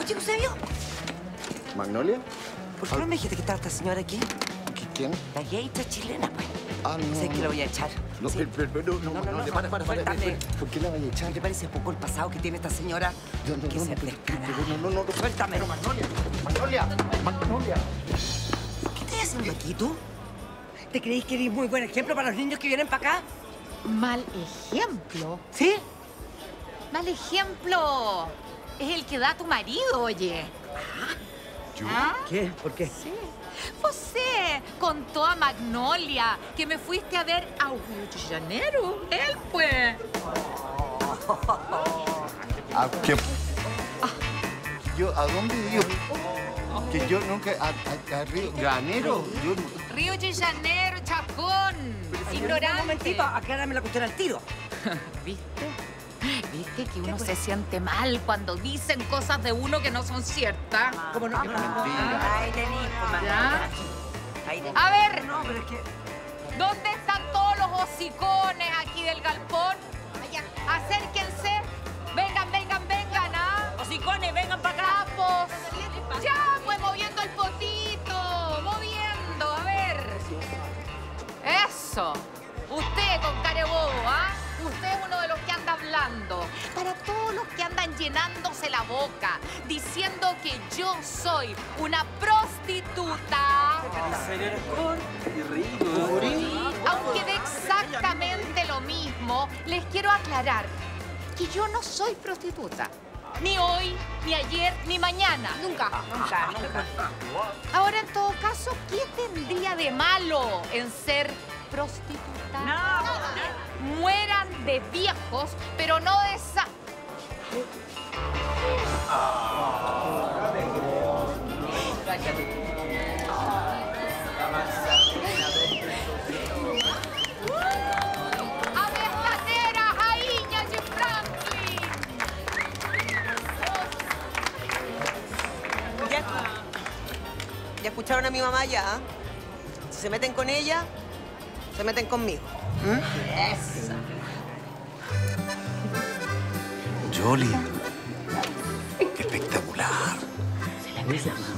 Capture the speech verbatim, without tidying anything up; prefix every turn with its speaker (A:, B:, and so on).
A: Oye, Eusebio.
B: ¿Magnolia?
A: ¿Por qué no me dijiste que estaba esta señora aquí?
B: ¿Quién?
A: La geisha chilena, pues.
B: Ah, no.
A: Sé que la voy a echar.
B: No,
A: Sí.
B: pero, pero, no, no, no, no, no, para, para, para.
A: Suéltame.
B: ¿Por qué la vaya a echar?
A: ¿Qué te parece poco el pasado que tiene esta señora?
B: No, no,
A: que
B: no,
A: se
B: no,
A: descarada.
B: no, no, no, no.
A: Suéltame.
B: Pero Magnolia, Magnolia, Magnolia.
A: ¿Qué estás haciendo aquí tú? ¿Te creéis que eres muy buen ejemplo para los niños que vienen para acá?
C: Mal ejemplo.
A: ¿Sí?
C: Mal ejemplo. Es el que da tu marido, oye.
B: ¿Yo?
C: ¿Ah?
A: ¿Qué? ¿Por qué?
C: Sí. José contó a Magnolia que me fuiste a ver a Río de Janeiro. Él, pues.
B: ¿A qué? ¿Yo? ¿A dónde yo? Que yo nunca... ¿A, a, a Río de Janeiro? Yo...
C: Río de Janeiro, chacón. Ignorante.
A: Un momentito, aclárame la cuestión al tiro.
C: ¿Viste? ¿Viste que uno se siente mal cuando dicen cosas de uno que no son ciertas?
A: ¿Cómo no?
B: Mentira.
A: Ahí tenís, pues,
C: ¿Ya?
A: Ahí tenís.
C: A ver,
A: No, pero es que...
C: ¿dónde están todos los hocicones aquí del galpón? Allá, acérquense. Vengan, vengan, vengan, ¿ah?
A: Hocicones, vengan para acá.
C: Capos. Ya, pues moviendo el potito. Moviendo, a ver. Eso. Usted con carebobo, ¿ah? Usted es uno de los que anda hablando. Para todos los que andan llenándose la boca, diciendo que yo soy una prostituta. Sí, aunque de exactamente lo mismo, les quiero aclarar que yo no soy prostituta. Ni hoy, ni ayer, ni mañana. Nunca. Nunca, nunca. Ahora, en todo caso, ¿qué tendría de malo en ser prostituta?
A: Nada.
C: Mueran de viejos, pero no de esa... ¡Abejaderas, Rainha de Franklin!
D: Ya, ya escucharon a mi mamá ya. Si se meten con ella, se meten conmigo.
C: Esa.
B: Jolie. Espectacular.
A: Se la ves, mamá.